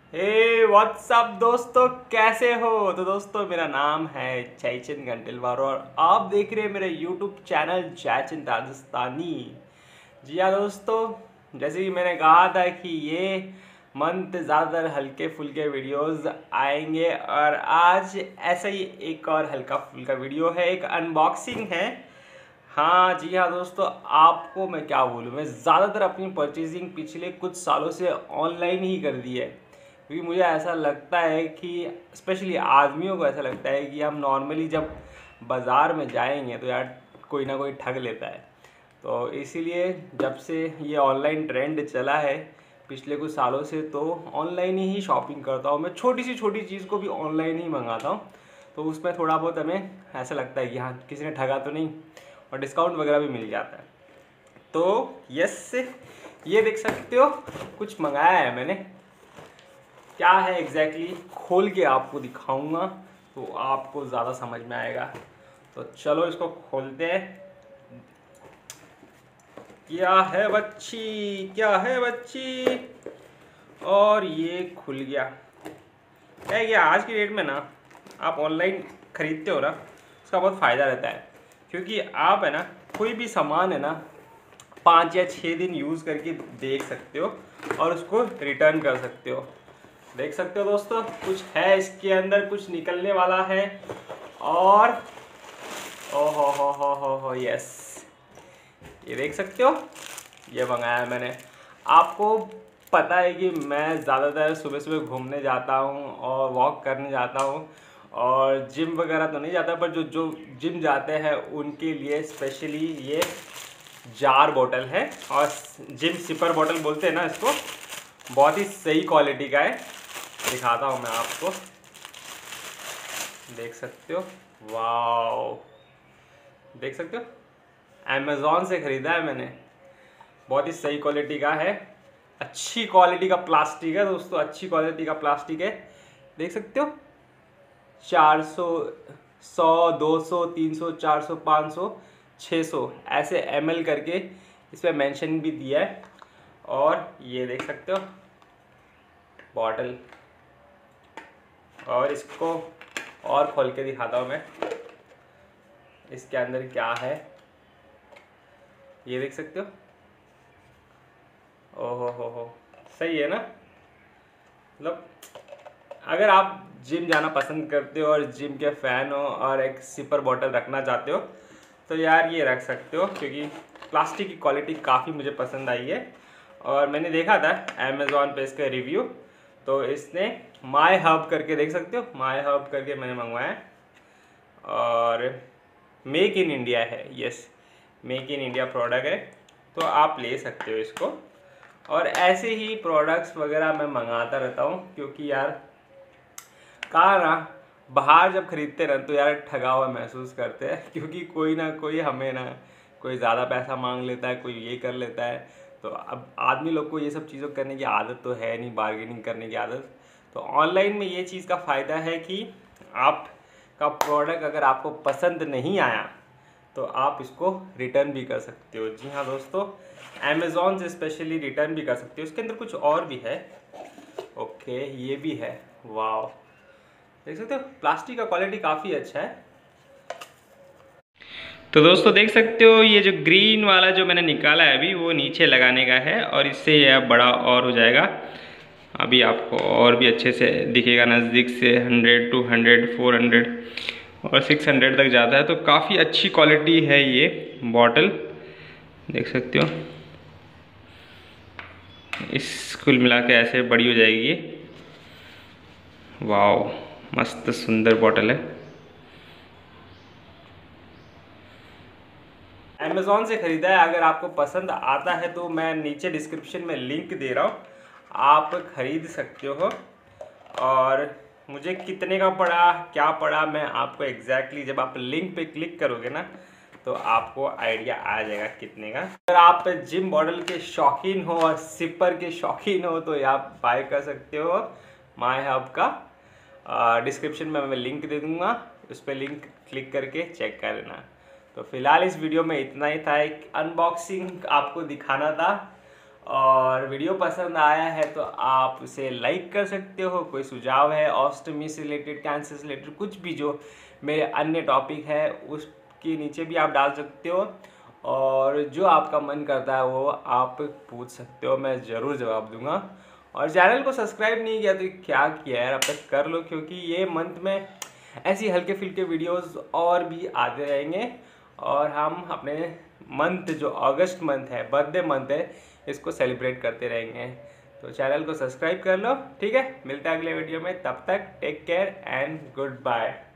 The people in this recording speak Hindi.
हे व्हाट्सअप दोस्तों, कैसे हो। तो दोस्तों, मेरा नाम है जयचंद घंटेलवार और आप देख रहे हैं मेरे यूट्यूब चैनल जयचंद राजस्थानी। जी हाँ दोस्तों, जैसे कि मैंने कहा था कि ये मंथ ज़्यादातर हल्के फुल्के वीडियोस आएंगे और आज ऐसा ही एक और हल्का फुल्का वीडियो है, एक अनबॉक्सिंग है। हाँ जी हाँ दोस्तों, आपको मैं क्या बोलूँ, मैं ज़्यादातर अपनी परचेजिंग पिछले कुछ सालों से ऑनलाइन ही कर दी है, क्योंकि मुझे ऐसा लगता है कि स्पेशली आदमियों को ऐसा लगता है कि हम नॉर्मली जब बाज़ार में जाएंगे तो यार कोई ना कोई ठग लेता है। तो इसीलिए जब से ये ऑनलाइन ट्रेंड चला है पिछले कुछ सालों से, तो ऑनलाइन ही शॉपिंग करता हूँ मैं। छोटी सी छोटी चीज़ को भी ऑनलाइन ही मंगाता हूँ, तो उसमें थोड़ा बहुत हमें ऐसा लगता है कि हाँ किसी ने ठगा तो नहीं, और डिस्काउंट वगैरह भी मिल जाता है। तो यस, ये देख सकते हो कुछ मंगाया है मैंने। क्या है एग्जैक्टली खोल के आपको दिखाऊंगा तो आपको ज़्यादा समझ में आएगा। तो चलो इसको खोलते हैं। क्या है बच्ची, क्या है बच्ची। और ये खुल गया। क्या है कि आज की डेट में ना आप ऑनलाइन ख़रीदते हो ना, उसका बहुत फ़ायदा रहता है, क्योंकि आप है ना कोई भी सामान है ना 5 या 6 दिन यूज़ करके देख सकते हो और उसको रिटर्न कर सकते हो। देख सकते हो दोस्तों, कुछ है इसके अंदर, कुछ निकलने वाला है। और ओहो हो यस, ये देख सकते हो, ये मंगाया है मैंने। आपको पता है कि मैं ज़्यादातर सुबह सुबह घूमने जाता हूँ और वॉक करने जाता हूँ, और जिम वगैरह तो नहीं जाता, पर जो जो जिम जाते हैं उनके लिए स्पेशली ये जार बोतल है, और जिम सिपर बोतल बोलते हैं ना इसको। बहुत ही सही क्वालिटी का है, दिखाता हूँ मैं आपको। देख सकते हो, वाओ, देख सकते हो, अमेज़ॉन से ख़रीदा है मैंने। बहुत ही सही क्वालिटी का है, अच्छी क्वालिटी का प्लास्टिक है दोस्तों, अच्छी क्वालिटी का प्लास्टिक है। देख सकते हो, 400, 100, 200, 300, 400, 500, 600 ऐसे ml करके इस पर मेंशन भी दिया है। और ये देख सकते हो बॉटल, और इसको और खोल के दिखाता हूँ मैं इसके अंदर क्या है। ये देख सकते हो, ओहो हो, सही है ना। मतलब अगर आप जिम जाना पसंद करते हो और जिम के फ़ैन हो और एक सिपर बॉटल रखना चाहते हो तो यार ये रख सकते हो, क्योंकि प्लास्टिक की क्वालिटी काफ़ी मुझे पसंद आई है। और मैंने देखा था अमेज़ॉन पे इसका रिव्यू, तो इसने माय हब करके, देख सकते हो माय हब करके मैंने मंगवाया, और मेक इन इंडिया है। Yes, make in India product है, तो आप ले सकते हो इसको। और ऐसे ही प्रोडक्ट्स वगैरह मैं मंगाता रहता हूँ, क्योंकि यार कहा ना, बाहर जब खरीदते ना तो यार ठगा हुआ महसूस करते हैं, क्योंकि कोई ना कोई हमें ना, कोई ज़्यादा पैसा मांग लेता है, कोई ये कर लेता है। तो अब आदमी लोग को ये सब चीज़ों करने की आदत तो है नहीं, बार्गेनिंग करने की आदत। तो ऑनलाइन में ये चीज़ का फ़ायदा है कि आपका प्रोडक्ट अगर आपको पसंद नहीं आया तो आप इसको रिटर्न भी कर सकते हो। जी हाँ दोस्तों, अमेज़ॉन से स्पेशली रिटर्न भी कर सकते हो। इसके अंदर कुछ और भी है, ओके ये भी है, वाह, देख सकते हो प्लास्टिक का क्वालिटी काफ़ी अच्छा है। तो दोस्तों देख सकते हो, ये जो ग्रीन वाला जो मैंने निकाला है अभी, वो नीचे लगाने का है, और इससे यह बड़ा और हो जाएगा। अभी आपको और भी अच्छे से दिखेगा नज़दीक से। 100 to 100, 400 और 600 तक जाता है, तो काफ़ी अच्छी क्वालिटी है ये बॉटल, देख सकते हो। इस कुल मिला के ऐसे बड़ी हो जाएगी ये। वाओ, मस्त सुंदर बॉटल है। अमेज़ॉन से ख़रीदा है, अगर आपको पसंद आता है तो मैं नीचे डिस्क्रिप्शन में लिंक दे रहा हूँ, आप ख़रीद सकते हो। और मुझे कितने का पड़ा, क्या पड़ा, मैं आपको एग्जैक्टली जब आप लिंक पे क्लिक करोगे ना तो आपको आइडिया आ जाएगा कितने का। अगर आप जिम मॉडल के शौकीन हो और सिपर के शौकीन हो तो आप बाय कर सकते हो माय हब का। डिस्क्रिप्शन में मैं लिंक दे दूँगा, उस पर लिंक क्लिक करके चेक कर लेना। तो फिलहाल इस वीडियो में इतना ही था, एक अनबॉक्सिंग आपको दिखाना था। और वीडियो पसंद आया है तो आप उसे लाइक कर सकते हो। कोई सुझाव है ऑस्टमी से रिलेटेड, कैंसर से रिलेटेड, कुछ भी जो मेरे अन्य टॉपिक है उसके नीचे भी आप डाल सकते हो, और जो आपका मन करता है वो आप पूछ सकते हो, मैं ज़रूर जवाब दूंगा। और चैनल को सब्सक्राइब नहीं किया तो क्या किया यार, अब तक कर लो, क्योंकि ये मंथ में ऐसी हल्के फुल्के वीडियोस और भी आते रहेंगे। और हम अपने मंथ जो अगस्त मंथ है, बर्थडे मंथ है, इसको सेलिब्रेट करते रहेंगे। तो चैनल को सब्सक्राइब कर लो, ठीक है। मिलते हैं अगले वीडियो में, तब तक take care and good bye.